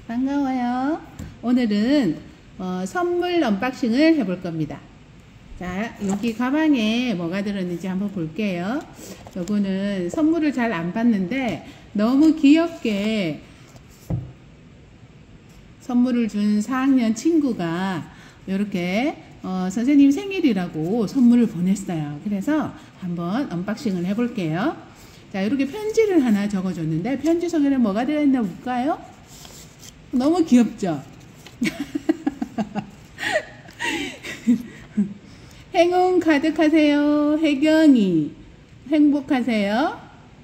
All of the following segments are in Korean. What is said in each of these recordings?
반가워요. 오늘은 선물 언박싱을 해볼 겁니다. 자, 여기 가방에 뭐가 들었는지 한번 볼게요. 요거는 선물을 잘 안 받는데 너무 귀엽게 선물을 준 4학년 친구가 이렇게 선생님 생일이라고 선물을 보냈어요. 그래서 한번 언박싱을 해볼게요. 자, 이렇게 편지를 하나 적어줬는데 편지 속에는 뭐가 들어있나 볼까요? 너무 귀엽죠? 행운 가득하세요. 혜경이 행복하세요.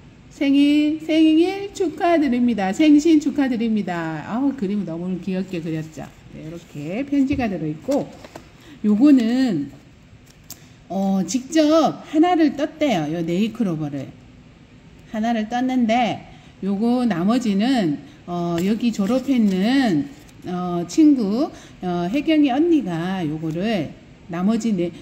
생일 축하드립니다. 생신 축하드립니다. 아우, 그림 너무 귀엽게 그렸죠? 네, 이렇게 편지가 들어있고, 요거는 직접 하나를 떴대요. 요 네이클로버를 하나를 떴는데, 요거 나머지는 여기 졸업했는 친구 혜경이 언니가 요거를 나머지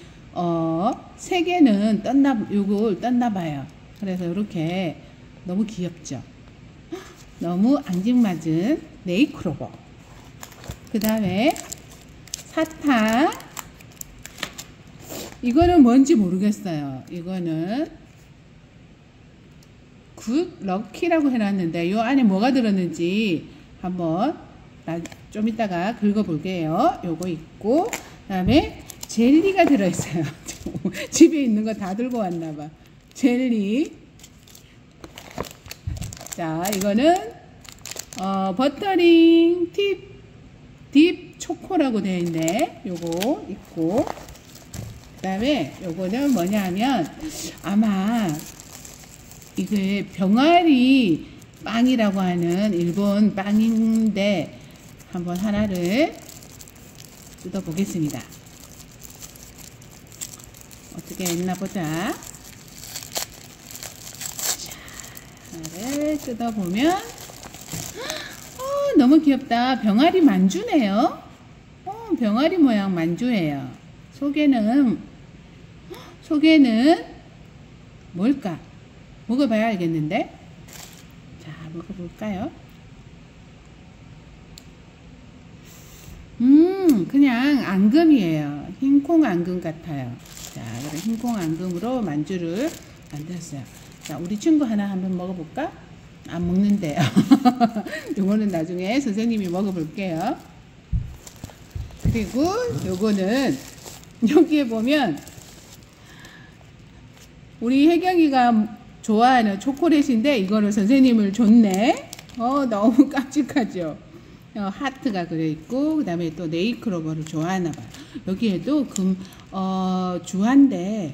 3개는 요걸 떴나봐요. 그래서 이렇게 너무 귀엽죠? 너무 앙증맞은 네이클로버. 그 다음에 사탕. 이거는 뭔지 모르겠어요. 이거는 굿 럭키라고 해놨는데 요 안에 뭐가 들었는지 한번 좀 이따가 긁어볼게요. 요거 있고, 그 다음에 젤리가 들어있어요. 집에 있는 거 다 들고 왔나봐. 젤리. 자, 이거는 버터링 딥 초코라고 되어 있네. 요거 있고, 그 다음에 요거는 뭐냐 하면 아마 이게 병아리 빵이라고 하는 일본 빵인데 한번 하나를 뜯어 보겠습니다. 어떻게 했나 보자. 자, 하나를 뜯어 보면 너무 귀엽다. 병아리 만주네요. 병아리 모양 만주예요. 속에는 뭘까? 먹어봐야 알겠는데. 자, 먹어볼까요? 그냥 앙금이에요. 흰콩 앙금 같아요. 자, 그럼 흰콩 앙금으로 만주를 만들었어요. 자, 우리 친구 하나 한번 먹어볼까? 안 먹는데요. 요거는 나중에 선생님이 먹어볼게요. 그리고 요거는 여기에 보면 우리 혜경이가 좋아하는 초콜릿인데 이거를 선생님을 줬네. 너무 깜찍하죠? 하트가 그려있고, 그 다음에 또 네이클로버를 좋아하나봐요. 여기에도 주한데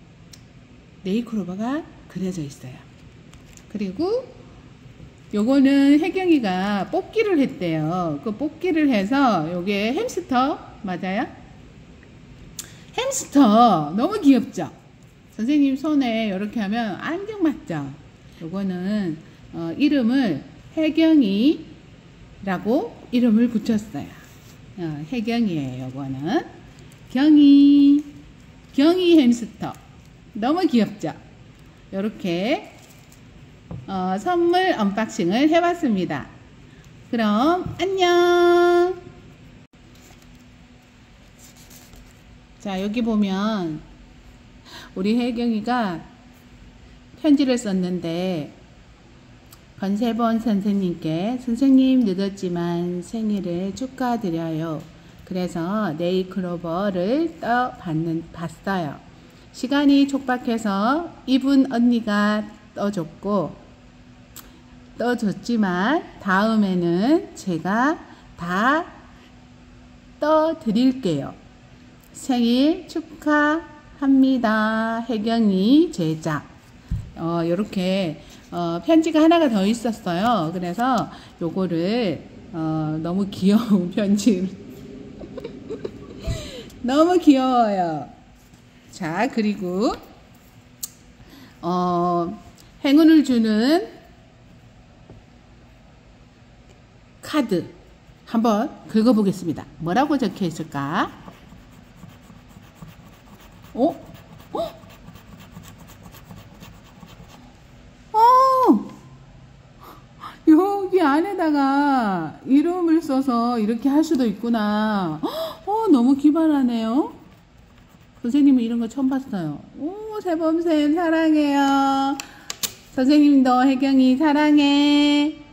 네이클로버가 그려져 있어요. 그리고 요거는 혜경이가 뽑기를 했대요. 그 뽑기를 해서 요게 햄스터 맞아요? 햄스터 너무 귀엽죠? 선생님 손에 이렇게 하면 안경맞죠? 요거는 이름을 혜경이라고 이름을 붙였어요. 혜경이에요. 요거는 경이 햄스터. 너무 귀엽죠? 요렇게 선물 언박싱을 해봤습니다. 그럼 안녕. 자, 여기 보면 우리 혜경이가 편지를 썼는데 권세본 선생님께 선생님 늦었지만 생일을 축하드려요. 그래서 네이클로버를 봤어요. 시간이 촉박해서 이분 언니가 떠줬지만 다음에는 제가 다 떠드릴게요. 생일 축하합니다. 혜경이 제작. 요렇게 편지가 하나가 더 있었어요. 그래서 요거를 너무 귀여운 편지 너무 귀여워요. 자, 그리고 행운을 주는 카드 한번 긁어보겠습니다. 뭐라고 적혀 있을까? 여기 안에다가 이름을 써서 이렇게 할 수도 있구나. 너무 기발하네요. 선생님은 이런 거 처음 봤어요. 오, 세범쌤 사랑해요. 선생님도 혜경이 사랑해.